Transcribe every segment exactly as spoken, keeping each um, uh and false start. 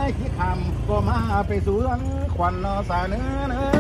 คิดทำก็มาไปสวนควันนอสาเนื้อเนื้อ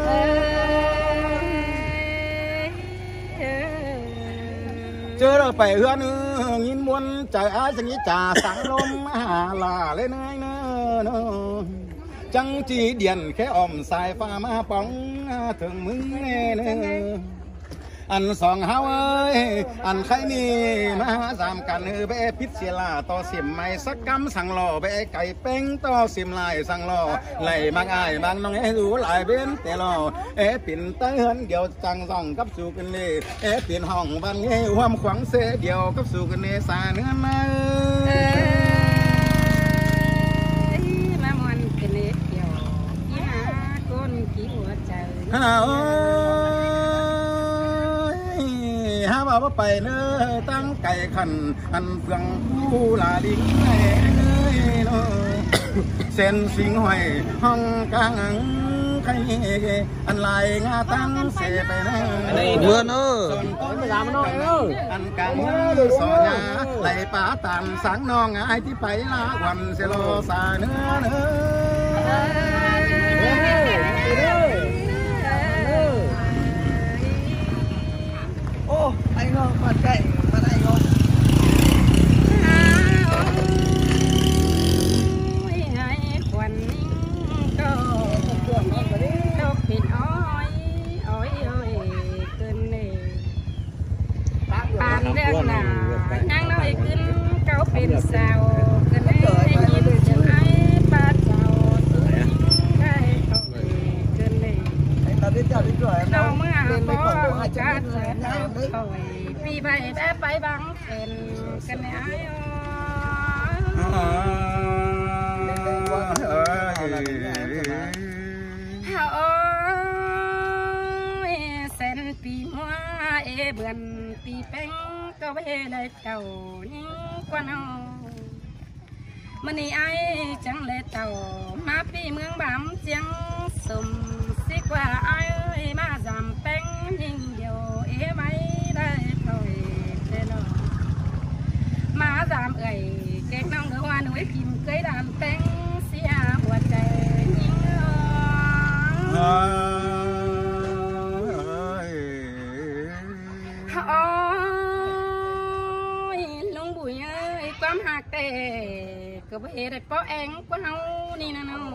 เจอเราไปเฮือนึงยินมวนใจอาสังยิจ่าสังลมมาลาเลยเนื้อเนื้อจังจีเดียนแค่อมสายฟ้ามาป้องถึงมือเนื้ออันสองเฮาเอ้ยอันใครนี่มาสามกันเออเบพิษเสียลาต่อเสียมไม่สักกำสั่งล่อเบไก่เป้งต่อเสียมลายสั่งล่อไหลบางอ้ายบางน้องเอ๋ดูหลายเบ้นแต่ล่อเอ๋ปิ่นเตือนเดียวจังส่องกับสู่กันเลยเอ๋ปิ่นห้องบางเอ๋ความขวัญเสียเดียวกับสู่กันเลยสาเนื้อเนื้อมามันกันเลยเดียวยี่ห้าคนกี่หัวใจฮ่าฮาว่าไปเนื้อตั้งไก่ขันอันเฟืองผู้ลาลิงเอ้ยเนาะเส้นสิงห้อยห้องกลางใครอันลายงาตั้งเสไปเนาะเมื่อเนอะไม่ยามเนาะอันกลางสอนยาไหลป่าตามสังน้องไอ้ที่ไปลาวันเสโลสาเนื้อเนื้อโอ้ไอ้งอมาไก่มาไอ้งอควันนิ่งก็ตกปิดอ้อยอ้อยอ้อยเกินเลยปานเรื่องหนานั่งน้อยขึ้นเก้าเป็นสาวเกินเลยยิ้มจังไอ้ป้าเจ้าตัวจริงได้ถอยเกินเลยน้องเมื่อพอการเสนอถอยปีใบได้ไปบังเป็นกันไอ้โอ้ยเส้นปีมัวเอเบือนปีแป้งก็ไม่ได้เต่ายิ่งกว่าน้องมันนี่ไอ้จังเลยเต่ามาปีเมืองบ้านเจียงสมสิกว่าไอ้มาจำแป้งยิ่งเดียวเอไม่ได้ถอยเด้อมาจำเอ่ยเก็กน้องเดือวันหนุ่ยพิมเคยดามแป้งเสียหัวใจยิ่งโอ้ยลุงบุ๋ยเอ้ยความหักแต่ก็บ่เห็นได้ป้อแองกว่าเฮานี่นะน้อง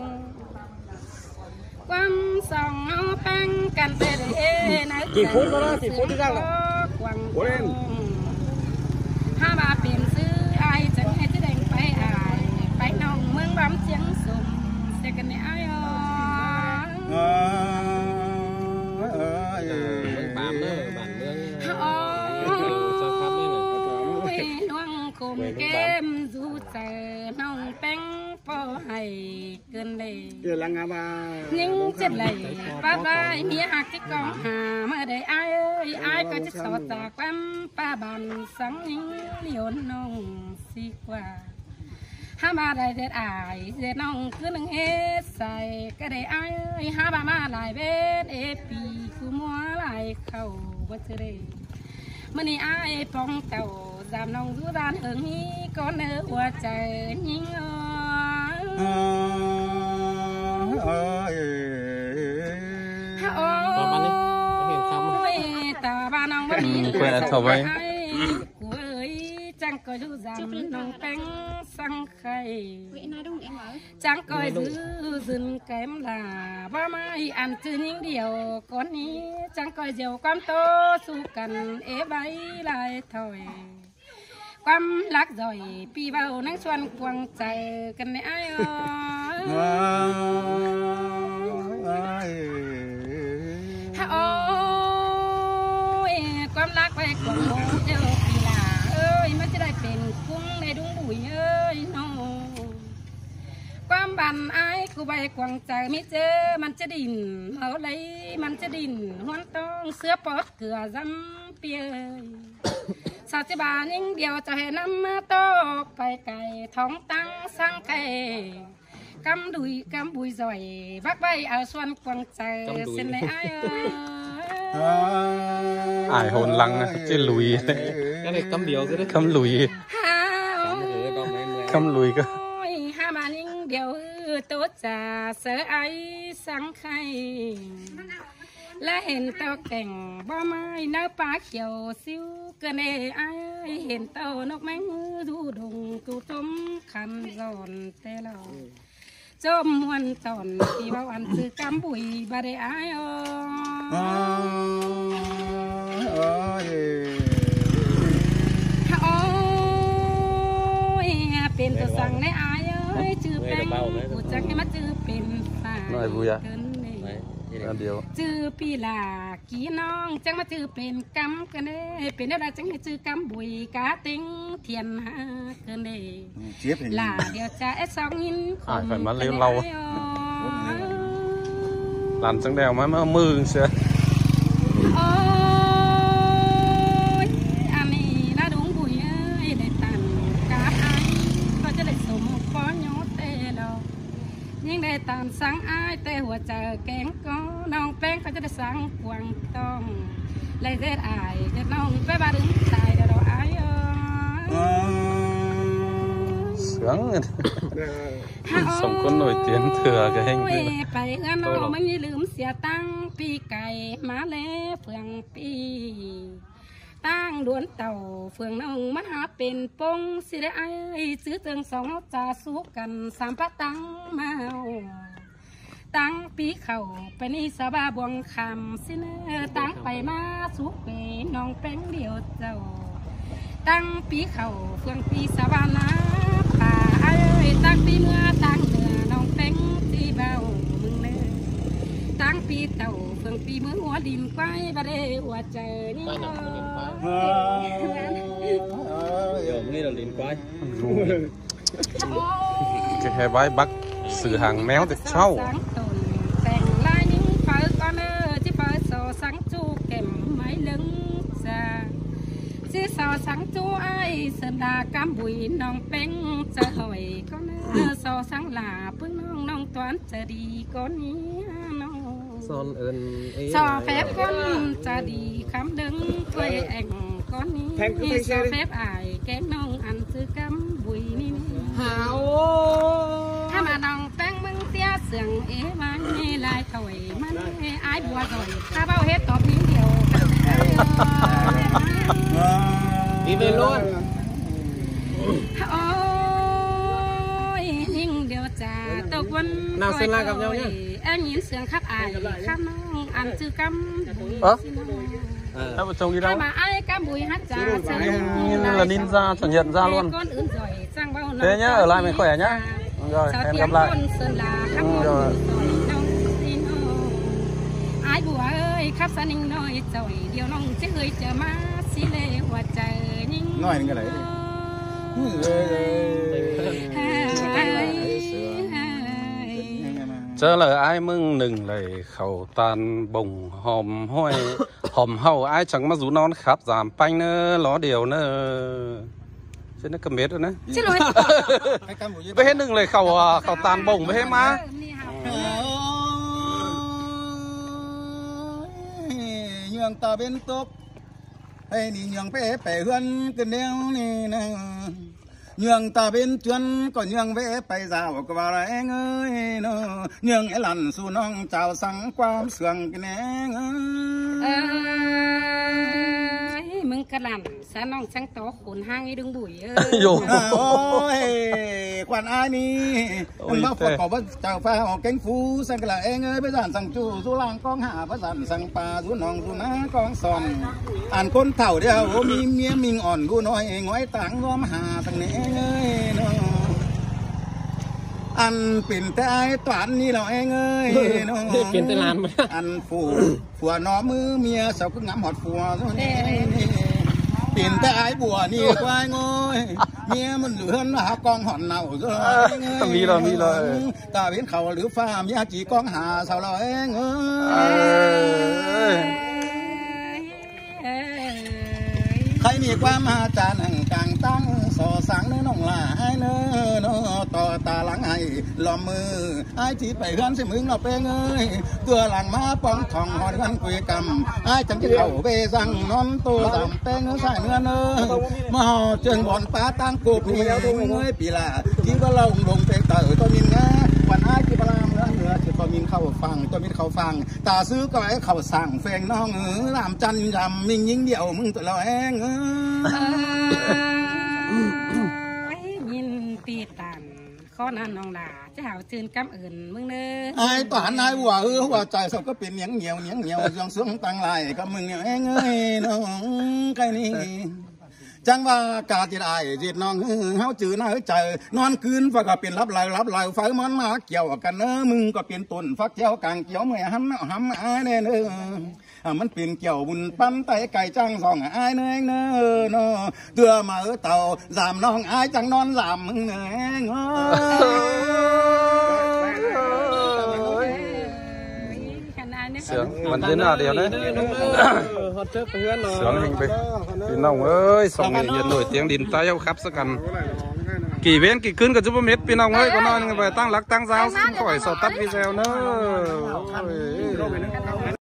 ความส่องเฮาแป้งกันไปได้นะกี่ฟุตก็ได้กี่ฟุตที่ได้หรอโอ้ยห้าบาทเปลี่ยนซื้อไอ้จังให้ที่แดงไปไอ้ไปน้องเมืองบ้านเชียงสมเสียกันในไอ้อ๋อบ้านเมืองบ้านเมืองอ๋อน้องคมแก้มดูใจน้องแป้งพอให้เกินเลยเดือดลังงาบายิ่งเจ็บเลยป้าใบมีหักที่กองหาเมื่อใดไอ้ไอ้ก็จะสอดจากความป้าบันสังยิ่งเลี้ยวน้องสิกว่าห้าบาได้เด็ดอายเด็ดน้องคือหนึ่งเฮ็ดใส่ก็ได้ไอ้ห้าบามาหลายเบ็ดเอปีคือมัวหลายเข้าวัดเจริญมื่อนี้ไอ้ปองเต่าจำน้องดูด้านเอิงนี้ก็เนื้อหัวใจยิ่งอ๋อโอ้ยตาบ้านน้องวันนี้เปิดอันต่อไปกูเอ้ยจังก็ดูจำน้องแป้งสังไข่จังก็ดูซึนแก้มลาว่าไม่อันจืดยิ่งเดียวก่อนนี้จังก็เดียวความโตสู้กันเอใบลายถอยความรักจ่อยปีเบานั่งชวนควงใจกันในไอ้อ๋อความรักไปกว่าโมเจ้าปีลาเอ้ยมันจะได้เป็นคุ้งในดุงบุ๋ยเอ้ยน้องความบันไอ้กูใบกวางใจไม่เจอมันจะดิ่นเอาเลยมันจะดิ่นหัวต้องเสื้อปอดเกลือจำเปียสาธิบายิ่งเดียวจะให้น้ำมาตกไปไก่ท้องตั้งสร้างไก่กำดุยกำบุยจ่อยบักใบเอาส่วนกวางใจเส้นในไอ้อายโหนลังนะเจลุยก็เลยคำเดียวก็ได้คำลุยคำลุยก็ห้ามานิ่งเดียวโต๊ะจ่าเสือไอสังไข่และเห็นเต่าแก่งบ่ไม้เนื้อปลาเขียวซิวกระเนไอเห็นเต่านกแมงดูดงกูต้มคำร้อนแต่เราจมมวนตอนที่ว่าวันคือกำบุยบาได้อายอ๋อโอ้ยเป็นตัวสั่งในอายเอ้ยจื้อแป้งกูจะให้มาจื้อเป็นฝ่ายเกินเดียวจื้อปีลากี่น้องจังมาจื้อเป็นกำกันเด้เป็นอะไรจังให้จื้อกำบุยกาติงเทียนหาเกินเด้ลาเดียวจะไอ้สองยินอ่าฝันมันเลี้ยวเราหลานจังแดวมาเมื่อมือเสียโอ้ยอันนี้น่าดุงบุยเอ้ยได้ตันกาไอก็จะได้สมปอนยอดเตะเรายิ่งได้ตามสังอายแต่หัวใจแกงก็น้องแป้งเขาจะได้สังกวางต้องเลยเด็ดอายเด็ดน้องไปบ้านดึงตายเดี๋ยวเราอายเออเสียงสมคนหน่วยเตียนเถื่อก็แห้งไปไปเอื้อนน้องไม่มีลืมเสียตั้งปีไก่มาเล่เฟืองปีตั้งดวนเต่าเฟืองน้องมันหาเป็นปงสิได้ไอ้ซื้อเตืองสองจ่าสู้กันสามปะตั้งมาตั้งปีเข่าไปนี่สบาบวงคำสิเนอตั้งไปมาสู้เปน้องแป้งเดียวเจ้าตั้งปีเข่าเฟืองปีสบานาป่าไอ้ตั้งปีเมื่อตั้งเหนือน้องแป้งที่เบามึงเนื้อตั้งปีเต่าเฟืองปีเมื่อหัวดินไฟบาเรหัวเจอนี่เดี๋ยวนี่เราลินไว้จะแค่ใบบักสื่อหางแมวแต่เช่าแต่งลายนิ้งเปิดก้อนเออที่เปิดโซ่สังจูเก็บไม้ลึงจะที่โซ่สังจูไอเสดากำบุยน้องเป็งจะหอยก้อนเออโซ่สังหลาพึ่งน้องน้องตวนจะดีก้อนนี้น้องซอนเอิญซอแฟบก้อนจะดีคำดึงถ้วยแองก้อนนี้ซอแฟบอายแกงน้องอันซื้อกำบุยนี่หาวถ้ามาน้องแป้งมึงเตี้ยเสียงเอ๋มันลายถอยมันอายบัวถอยถ้าเบ้าเฮ็ดตอบนิ้วเดียวดีไปล้วนโอ้ยนิ่งเดียวจ้าตกวันน่าเสียลากับเจ้าเนี่ยแองยินเสียงคัดอายข้าน้องอันจือกำบุยถ้าไปชงดีแล้วมาไอ้กำบุยฮัจจ่านี่là ninjaสัญญาณra luôn thế nhá ở lại mình khỏe nhá rồi em gặp lại rồi aiบัวเอ้ยครับสนิงน้อยจ่อยเดี๋ยวน้องจะเอ้ยจะมาสิเลหัวใจนิ่งน้อยนึงกันเลยเจอเลยไอ้มึงหนึ่งเลยเขาตานบ่งหอมห้อยหอมเฮาไอ้chẳngมาrủ non khắp giảm panh nơ ló điều nơ chứ nó cầm biết rồi đấy với hết đừngเลยkhẩu khẩu tàn bổng với hết má nhường ta bên tốt hay đi nhường bé bé hơn cái đeo này nè nhường ta bên chân còn nhường bé bay rào vào lại anh ơi nó nhường ấy lần su non chào sáng qua sườn cái nè มึงกระหล่ำสาน้องช่างโตขุนห้างไอ้ดึงบุ๋ยเออโอ้ยควันอ้ายนี่มันมาฝดขอว่าเจ้าฟ้าออกแกงฟูสังกะเองเอ้ยไปสั่นสั่งจูสุรางกองหาไปสั่นสั่งปลาสุนองสุน้ากองซอนอ่านคนเถ่าเดียวมีเมียมิงอ่อนกูน้อยง้อยต่างง้อมหาตั้งเนี้เอ้ยเนาะอันเป็นแต่ไอ้ตวนนี่เราเองเอ้ยเนาะเป็นแต่ลานอันฟูผัวน้อมือเมียสาวก็งำหอดผัวนี่เป็นแต่ไอ้บัวนี่ควายงอยเมียมันเหลือหากองหอนเน่าก็มีเลยมีเลยตาเห็นเขาหรือฟ้าเมียจีกองหาสาวเราเองเอ้ยใครมีความมาจานังกลางตั้งสอสังเนื้อน้องลาไอ้เนื้อเนาะต่อตาหลังไอ้ล้อมมือไอ้ที่ไปเฮือนสิมึงเราเป้งเอ้ยตัวหลังมาป้องทองหอดกันคุยกำไอ้จังจะเข้าเบสั่งนอนตัวดำเป้งเนื้อใส่เนื้อเนื้อมาห่อเจิงบ่อนป้าตั้งกูพี่เอ้ยปีละที่ว่าเราลงเป้งเต๋อตัวมินงาวันไอ้ที่ปลามเนื้อเนื้อที่ตัวมินเข้าฟังตัวมินเข้าฟังตาซื้อก็ไอ้เข้าสั่งเฟงน้องเออลามจันยำมิงยิงเดี่ยวมึงตัวเราเองเออยินตีตันข้อนั้นน้องหลาจะหาจืนกำอื่นมึงเน้อไอ้ตานายว่าเออว่าใจสก็เป็นเหนียงเหนียวเหนียงเหนียวยังเสืองตังลายก็มึงเนี่ยเอ้ยน้องไก่นี่จังว่ากาจิได้จิตน้องเฮาจื้อหน้าใจนอนคืนฟ้าก็เป็นรับไหลรับไหลไฟมันมาเกี่ยวกันเนอมึงก็เป็นต้นฟักเกี่ยวกลางเกี่ยวเมื่อหันหำอ้ายเน้อมันเป็นเกี่ยวบุญปั้นไตไก่จังสองอ้ายเน้อเน้อเนาะเตือมาเออเต่าสามน้องอ้ายจังนอนสามมึงเน้อเสียงมันยืนหน้าเดียวนะเสียงหิงไปพี่น้องเอ้ยสองนี่ยืนโดยเตียงดินใต้เอาครับสักกันกี่เว้นกี่คืนกับจุ๊บเม็ดพี่น้องเอ้ยก็นอนกันไปตั้งหลักตั้งเสาข่อยสอดตัดวิเซลเนอะ